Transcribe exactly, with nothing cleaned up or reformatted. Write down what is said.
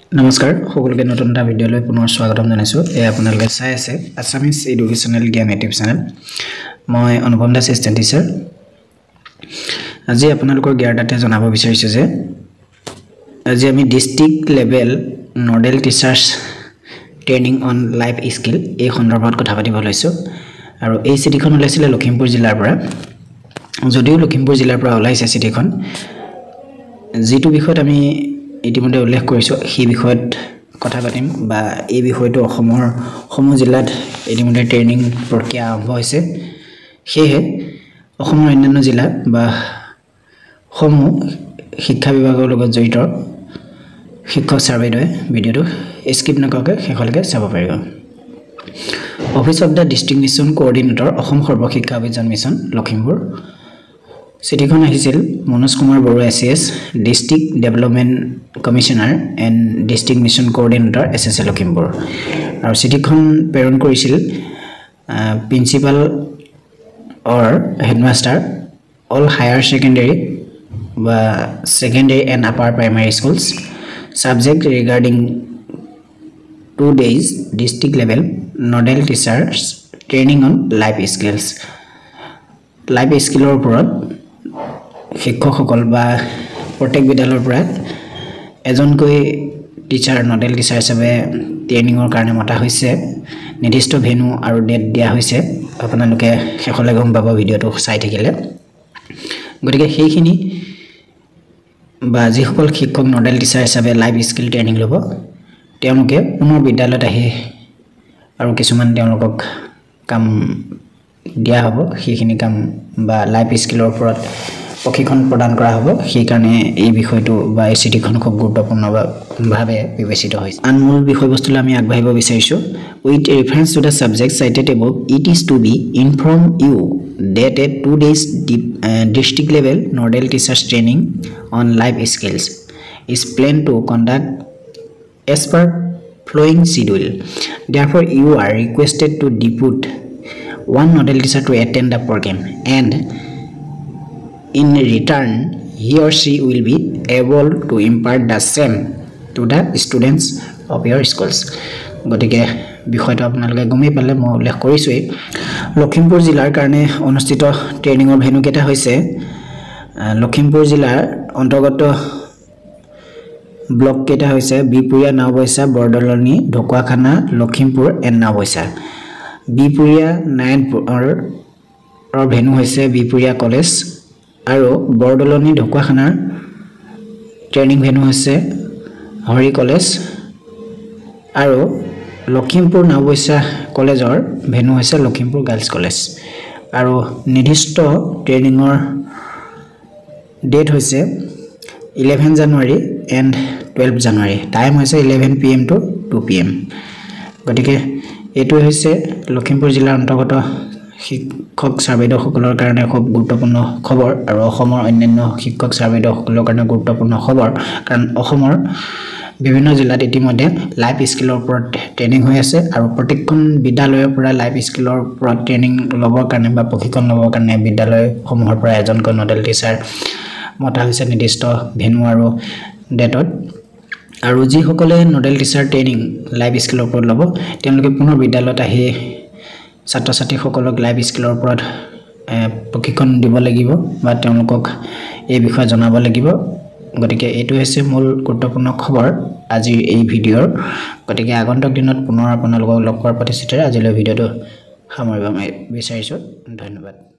নমস্কাৰ সকলোকে নতুন এটা ভিডিঅলৈ পুনৰ স্বাগতম জনাইছো এ আপোনালোকে চাই আছে আছামিজ এডুকেশ্যনেল জ্ঞান ইউটিউব চেনেল মই অনুপম দাস এচিষ্টেণ্ট টিচাৰ আজি আপোনালোকৰ জ্ঞাতাতে জনাব বিচাৰিছো যে আজি আমি district level nodal teachers training on life skill এই সন্দৰ্ভত কথা পাতিব লৈছো আৰু এই চিঠিখন ওলাইছিল লখিমপুৰ জিলাৰ পৰা যদিও লখিমপুৰ জিলাৰ পৰা ওলাইছে চিঠিখন যেটো বিষয়ত আমি ইতিমধ্যে উল্লেখ কৰিছো সেই বিষয়ত কথা পাতিম বা এই বিষয়টো অসমৰ সমূহ জিলাত ইতিমধ্যে ট্ৰেইনিং প্ৰক্ৰিয়া আৰম্ভ হৈছে সেয়ে অসমৰ অন্যান্য জিলা বা সমূহ শিক্ষা বিভাগৰ লগত জড়িত শিক্ষক সাৰ্ভেদয়ে ভিডিওটো স্কিপ নকৰাকৈ শেষলৈকে চাব পাৰিব office of the district mission coordinator Assam Sarva Shiksha Abhiyan mission Lakhimpur চিঠিখন আহিছিল Manoj Kumar Baruah SS district development commissioner and district mission coordinator SS Lakhimpur আৰু চিঠিখন প্ৰেৰণ কৰিছিল principal or headmaster all higher secondary বা secondary and upper primary schools subject regarding two days district level nodal teachers training on life skills life skillৰ ওপৰত শিক্ষকসকল বা প্ৰত্যেক বিদ্যালয়ৰ পৰা এজনকৈ টিচাৰ নডেল টিচাৰ হিচাপে ট্ৰেইনিংৰ কাৰণে মতা হৈছে নিৰ্দিষ্ট ভেনু আৰু ডেট দিয়া হৈছে আপোনালোকে শেষলৈ গম পাব ভিডিওটো চাই থাকিলে গতিকে সেইখিনি বা যিসকল শিক্ষক নডেল টিচাৰ হিচাপে লাইফ স্কিল ট্ৰেইনিং ল'ব তেওঁলোকে পুনৰ বিদ্যালয়ত আহি আৰু কিছুমান তেওঁলোকক কাম দিয়া হ'ব সেইখিনি কাম বা লাইফ স্কিলৰ ওপৰত প্ৰশিক্ষণ প্ৰদান কৰা হ'ব সেই কাৰণে এই বিষয়টো বা এই চিঠিখন খুব গুৰুত্বপূৰ্ণ ভাৱে বিবেচিত হৈছে আন মূল বিষয়বস্তুলৈ আমি আগবাঢ়িব বিচাৰিছো with reference to the subject cited above it is to be inform you that a two days deep, uh, district level nodal teachers training on life skills is planned to conduct as per flowing schedule. Therefore, you are requested to depute one nodal teacher to attend the program, and in return, he or she will be able to impart the same to the students of your schools. গতিকে বিষয়টো আপোনালোকে গমে পালে মই উল্লেখ কৰিছোই লখিমপুৰ জিলাৰ কাৰণে অনুষ্ঠিত ট্ৰেইনিংৰ ভেনু কেটা হৈছে লখিমপুৰ জিলাৰ অন্তৰ্গত ব্লক কেটা হৈছে বিপুৰিয়া নাওবৈছা বৰদলনি ঢকুৱাখানা লখিমপুৰ এণ্ড নাওবৈছা বিপুৰিয়া নাৰায়ণপুৰৰ ভেনু হৈছে বিপুৰিয়া কলেজ আৰু বৰদলনি ঢকুৱাখানাৰ ট্ৰেইনিং ভেনু হৈছে হৰি কলেজ আৰু লখিমপুৰ নাওবৈছা কলেজৰ ভেনু হৈছে লখিমপুৰ গাৰ্লছ কলেজ আৰু নিৰ্দিষ্ট ট্ৰেইনিংৰ ডেট হৈছে eleven January and twelve January time হৈছে eleven p m to two p m গতিকে এটো হৈছে লখিমপুৰ জিলাৰ অন্তৰ্গত শিক্ষক সাৰ্ভেদসকলৰ কাৰণে খুব গুৰুত্বপূৰ্ণ খবৰ আৰু অসমৰ অন্যান্য শিক্ষক সাৰ্ভেদসকলৰ কাৰণে গুৰুত্বপূৰ্ণ খবৰ কাৰণ অসমৰ বিভিন্ন জিলাত ইতিমধ্যে লাইফ স্কিলৰ ওপৰত ট্ৰেইনিং হৈ আছে আৰু প্ৰতিখন বিদ্যালয়ৰ পৰা লাইফ স্কিলৰ ওপৰত ট্ৰেইনিং ল'বৰ কাৰণে বা প্ৰশিক্ষণ ল'বৰ কাৰণে বিদ্যালয়সমূহৰ পৰা এজনকৈ নডেল টিচাৰ মতা হৈছে নিৰ্দিষ্ট ভেনু আৰু ডেটত আৰু যিসকলে নডেল টিচাৰ ট্ৰেইনিং লাইফ স্কিলৰ ওপৰত ল'ব তেওঁলোকে পুনৰ বিদ্যালয়ত আহি ছাত্ৰ ছাত্ৰীসকলক লাইফ স্কিলৰ ওপৰত প্ৰশিক্ষণ দিব লাগিব বা তেওঁলোকক এই বিষয়ে জনাব লাগিব গতিকে এটো হৈছে মূল গুৰুত্বপূৰ্ণ খবৰ আজিৰ এই ভিডিওৰ গতিকে আগন্তুক দিনত পুনৰ আপোনালোকক লগ কৰাৰ প্ৰতিশ্ৰুতিৰে আজিলৈ ভিডিওটো সামৰিব বিচাৰিছো ধন্যবাদ।